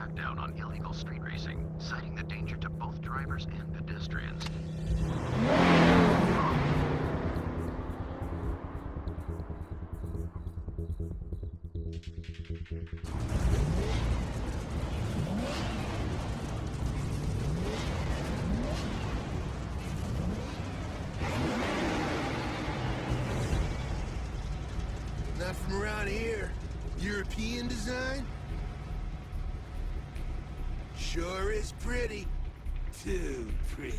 crackdown on illegal street racing, citing the danger to both drivers and pedestrians. Not from around here. European design? Sure is pretty. Too pretty.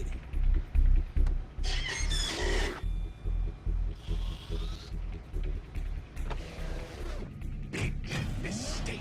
Big mistake.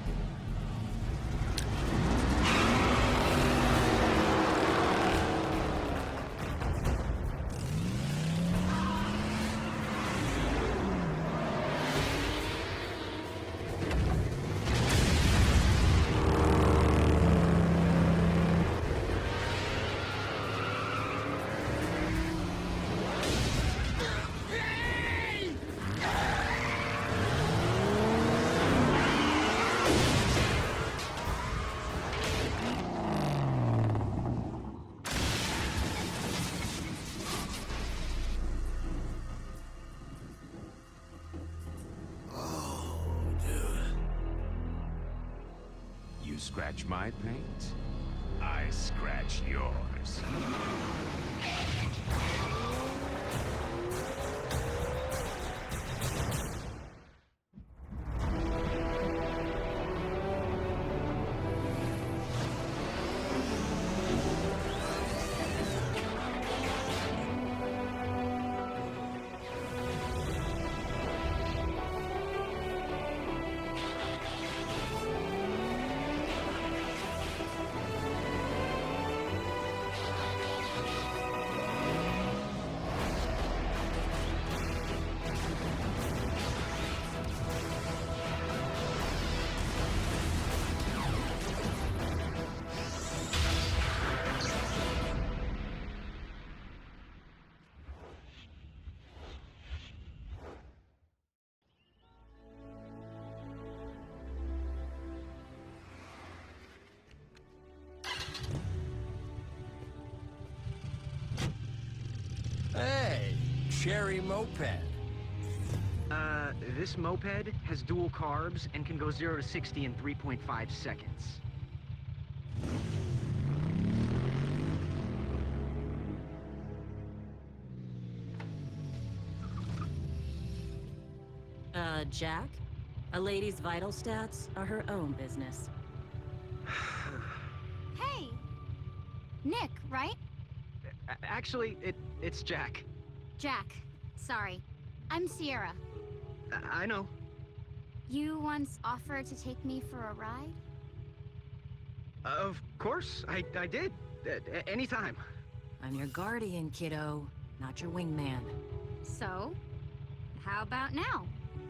You scratch my paint, I scratch yours. Hey, Cherry Moped. This moped has dual carbs and can go 0 to 60 in 3.5 seconds. Jack? A lady's vital stats are her own business. Hey! Nick, right? Actually, it's Jack. Jack. Sorry. I'm Sierra. I know. You once offered to take me for a ride? Of course, I did. Anytime. I'm your guardian, kiddo, not your wingman. So? How about now?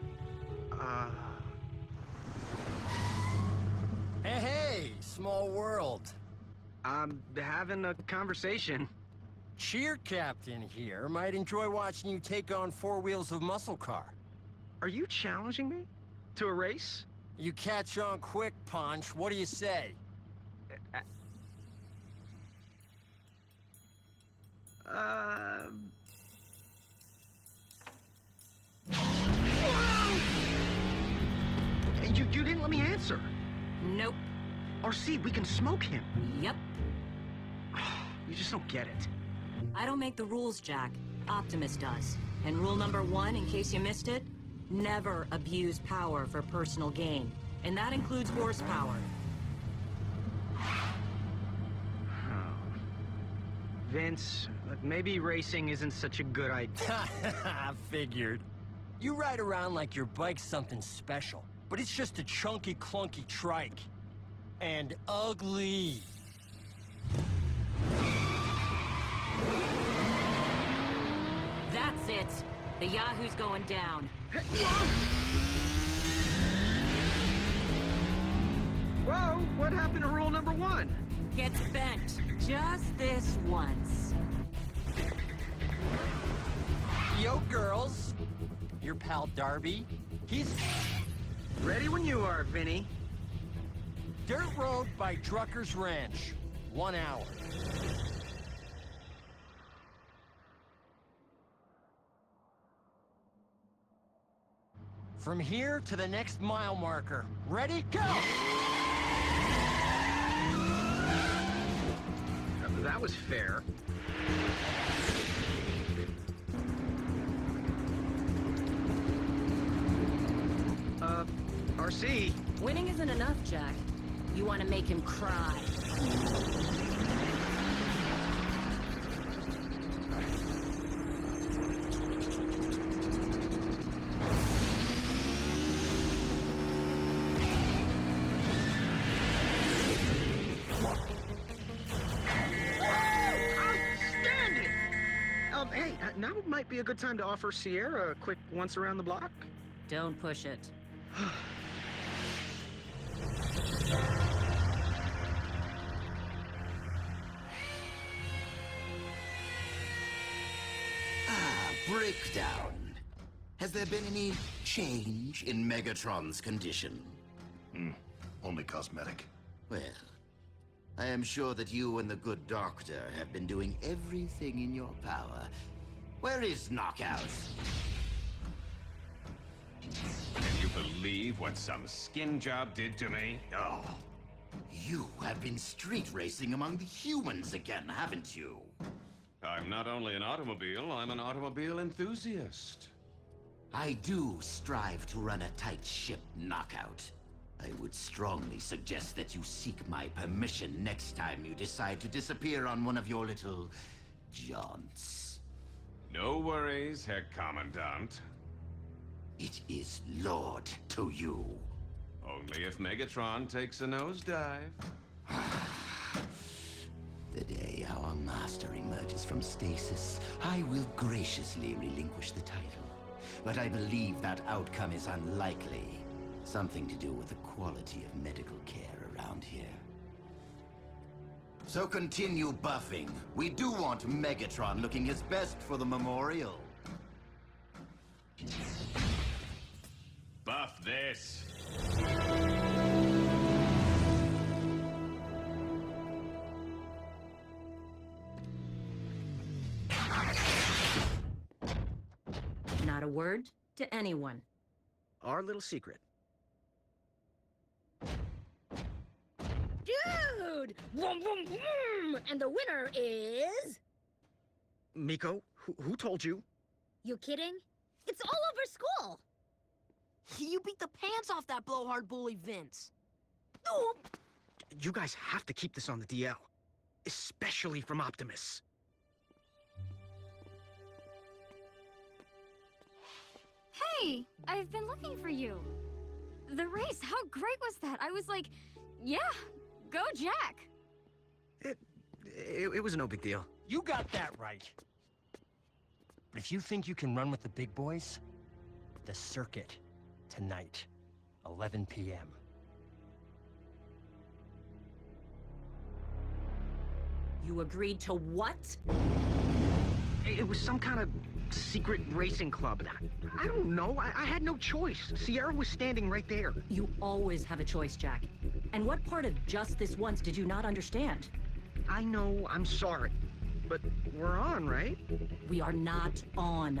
Hey, small world. I'm having a conversation. Cheer Captain here might enjoy watching you take on 4 wheels of muscle car. Are you challenging me? To a race? You catch on quick, Punch. What do you say? You didn't let me answer. Nope. RC, we can smoke him. Yep. You just don't get it. I don't make the rules, Jack. Optimus does. And rule number 1, in case you missed it, never abuse power for personal gain. And that includes horsepower. Vince, maybe racing isn't such a good idea. Figured. You ride around like your bike's something special, but it's just a chunky, clunky trike. And ugly. That's it. The Yahoo's going down. Whoa, what happened to rule number 1? Gets bent. Just this once. Yo, girls. Your pal Darby. He's... Ready when you are, Vinny. Dirt Road by Drucker's Ranch. 1 hour. From here to the next mile marker. Ready? Go! That was fair. RC. Winning isn't enough, Jack. You want to make him cry. Outstanding! Hey, now might be a good time to offer Sierra a quick once around the block. Don't push it. Breakdown. Has there been any change in Megatron's condition? Only cosmetic. Well, I am sure that you and the good doctor have been doing everything in your power. Where is Knockout? Can you believe what some skin job did to me? Oh. You have been street racing among the humans again, haven't you? I'm not only an automobile, I'm an automobile enthusiast. I do strive to run a tight ship, Knockout. I would strongly suggest that you seek my permission next time you decide to disappear on one of your little jaunts. No worries, Herr Commandant. It is Lord to you. Only if Megatron takes a nosedive. The day our master emerges from stasis, I will graciously relinquish the title. But I believe that outcome is unlikely. Something to do with the quality of medical care around here. So continue buffing. We do want Megatron looking his best for the memorial. Buff this. Not a word to anyone. Our little secret. Dude! Vroom, vroom, vroom! And the winner is... Miko, who told you? You kidding? It's all over school! You beat the pants off that blowhard bully, Vince. Oh. You guys have to keep this on the DL. Especially from Optimus. Hey, I've been looking for you. The race, how great was that? I was like, yeah, go Jack. It was no big deal. You got that right. But if you think you can run with the big boys, the circuit, tonight, 11 p.m. You agreed to what? It was some kind of secret racing club. I don't know. I had no choice. Sierra was standing right there. You always have a choice, Jack. And what part of just this once did you not understand? I know, I'm sorry. But we're on, right? We are not on.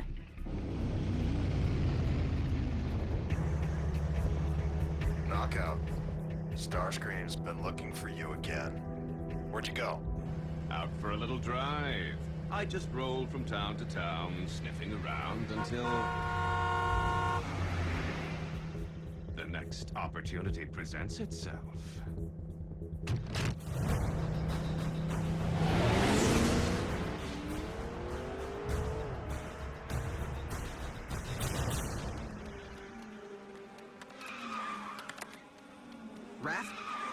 Knockout. Starscream's been looking for you again. Where'd you go? Out for a little drive. I just rolled from town to town, sniffing around until... the next opportunity presents itself. Raph?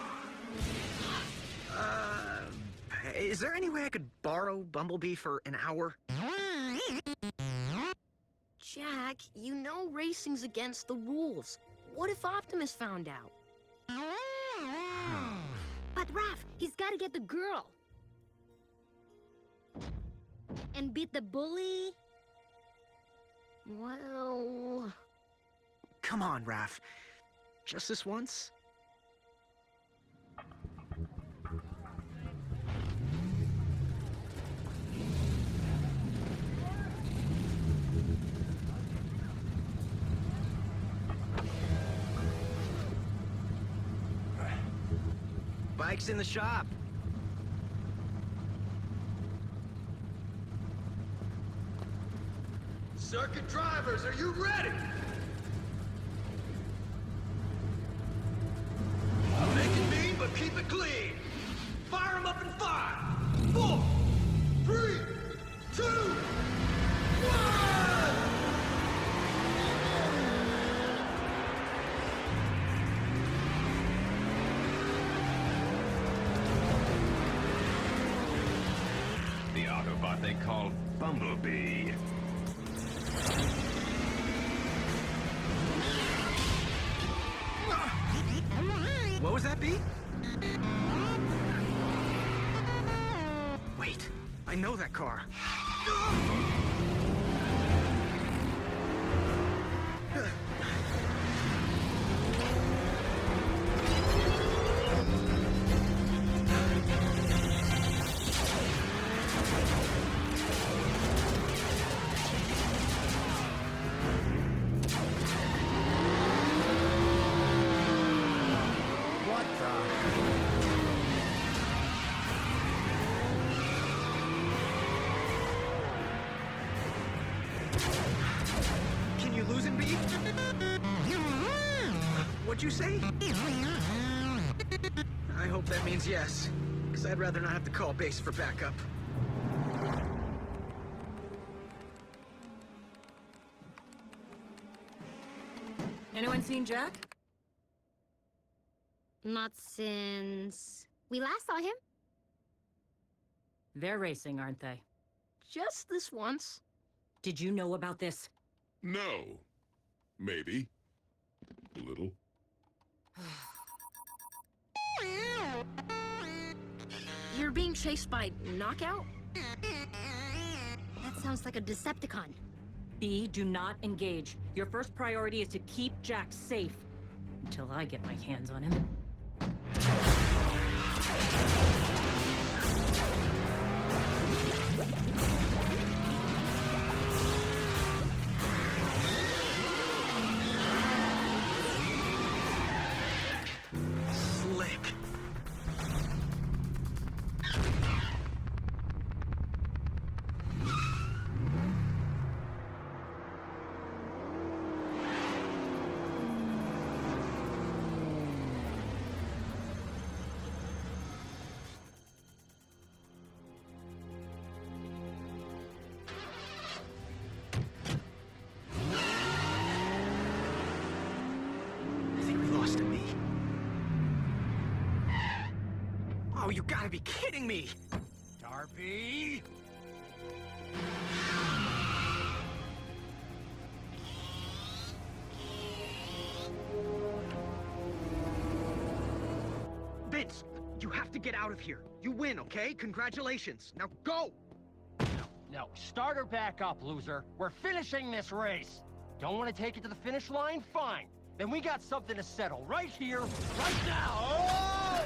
Is there any way I could borrow Bumblebee for an hour? Jack, you know racing's against the rules. What if Optimus found out? But Raph, he's gotta get the girl. And beat the bully. Come on, Raph. Just this once? Bike's in the shop. Circuit drivers, are you ready? Make it mean, but keep it clean. Fire them up in 5, 4, 3, 2, 1! The Autobot they call Bumblebee. What was that beat? Wait, I know that car. Can you lose him, B? What'd you say? I hope that means yes, because I'd rather not have to call base for backup. Anyone seen Jack? Not since we last saw him. They're racing, aren't they? Just this once. Did you know about this? No. Maybe. A little. You're being chased by Knockout? That sounds like a Decepticon. B, do not engage. Your first priority is to keep Jack safe. Until I get my hands on him. Slick. I think we lost him, me. Oh, you gotta be kidding me! Darby! Vince, you have to get out of here. You win, okay? Congratulations. Now go! No, start her back up, loser. We're finishing this race. Don't want to take it to the finish line? Fine. Then we got something to settle right here, right now. Oh!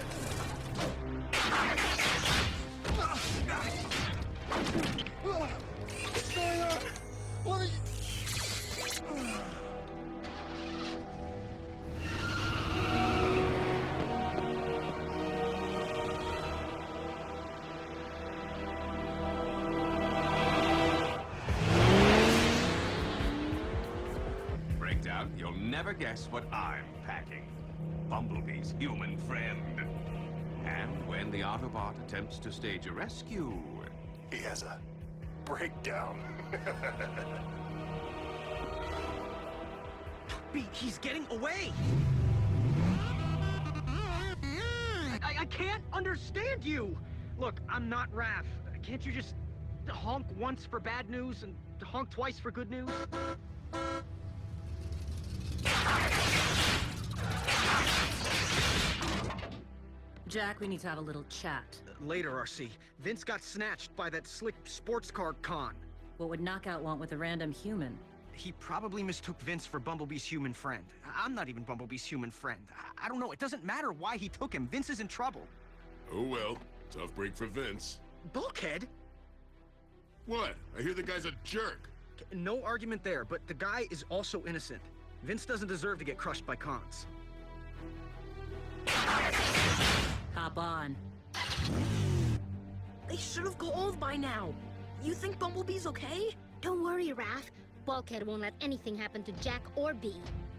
What's going on? What are you... Breaked out, you'll never guess what I'm packing. Bumblebee's human friend. And when the Autobot attempts to stage a rescue... He has a breakdown. He's getting away! I can't understand you! Look, I'm not Raph. Can't you just honk once for bad news and honk twice for good news? Jack, we need to have a little chat. Later, RC. Vince got snatched by that slick sports car con. What would Knockout want with a random human? He probably mistook Vince for Bumblebee's human friend. I'm not even Bumblebee's human friend. I don't know. It doesn't matter why he took him. Vince is in trouble. Oh well. Tough break for Vince. Bulkhead? What? I hear the guy's a jerk. No argument there, but the guy is also innocent. Vince doesn't deserve to get crushed by cons. Hi, hop on. They should have called by now. You think Bumblebee's okay? Don't worry, Raph. Bulkhead won't let anything happen to Jack or Bee.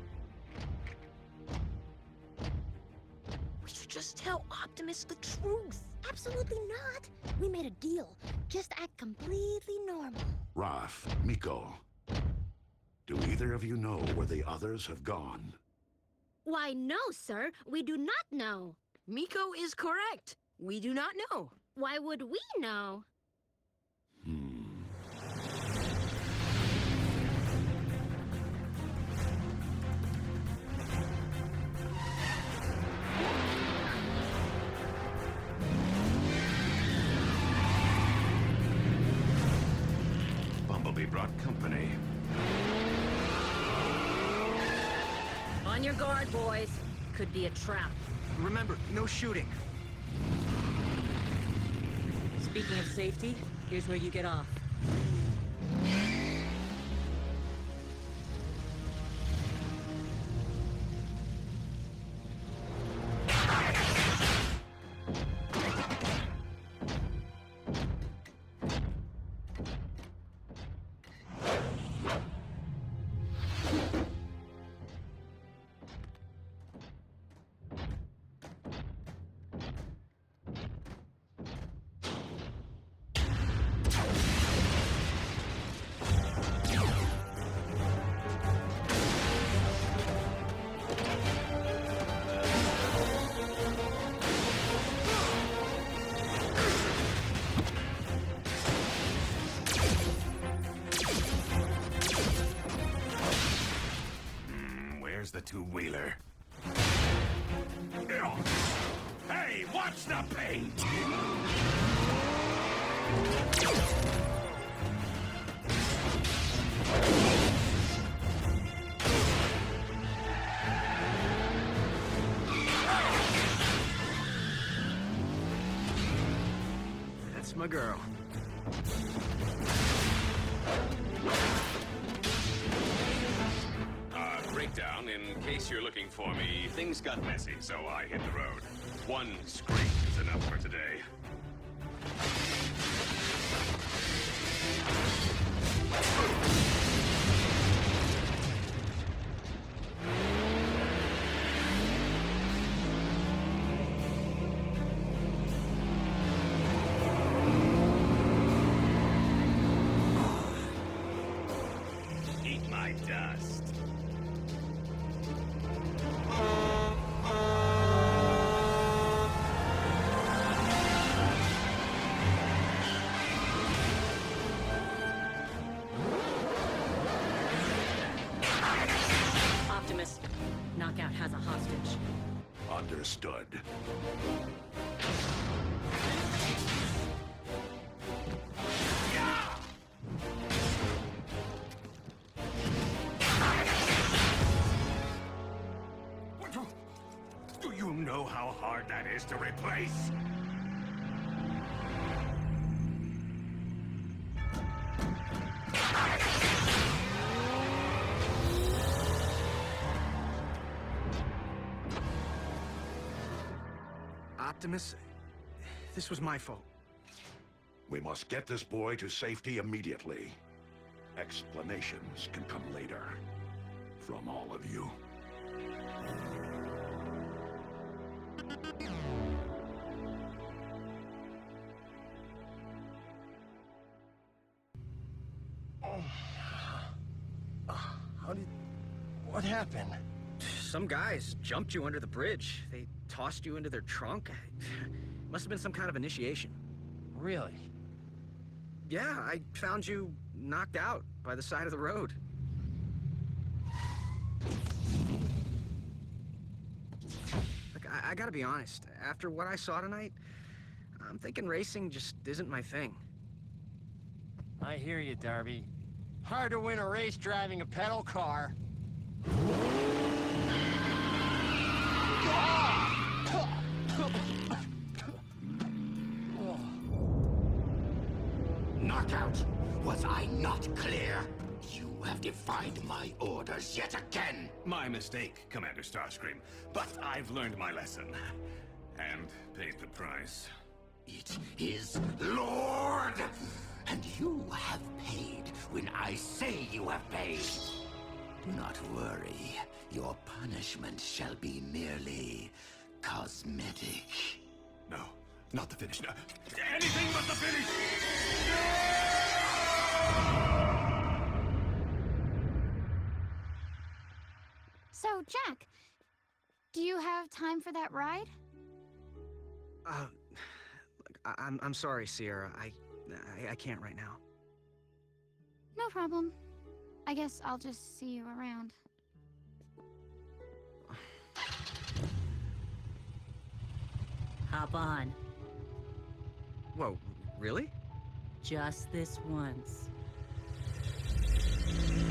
We should just tell Optimus the truth. Absolutely not. We made a deal. Just act completely normal. Raph, Miko, do either of you know where the others have gone? Why, no, sir. We do not know. Miko is correct. We do not know. Why would we know? Bumblebee brought company. On your guard, boys. Could be a trap. Remember, no shooting. Speaking of safety, here's where you get off. Where's the two-wheeler? Hey, watch the paint! That's my girl. Breakdown, in case you're looking for me, things got messy, so I hit the road. One scrape is enough for today. Eat my dust. Optimus, Knockout has a hostage. Understood. Do you know how hard that is to replace? Optimus, this was my fault. We must get this boy to safety immediately. Explanations can come later. From all of you. What happened? Some guys jumped you under the bridge. They tossed you into their trunk. Must have been some kind of initiation. Really? Yeah, I found you knocked out by the side of the road. Look, I gotta be honest. After what I saw tonight, I'm thinking racing just isn't my thing. I hear you, Darby. Hard to win a race driving a pedal car. Knockout! Was I not clear? You have defied my orders yet again! My mistake, Commander Starscream. But I've learned my lesson. And paid the price. It is Lord! And you have paid when I say you have paid. Do not worry. Your punishment shall be merely cosmetic. No, not the finish. No. Anything but the finish! So, Jack, do you have time for that ride? I'm sorry, Sierra. I can't right now. No problem. I guess I'll just see you around. Hop on. Whoa, really? Just this once.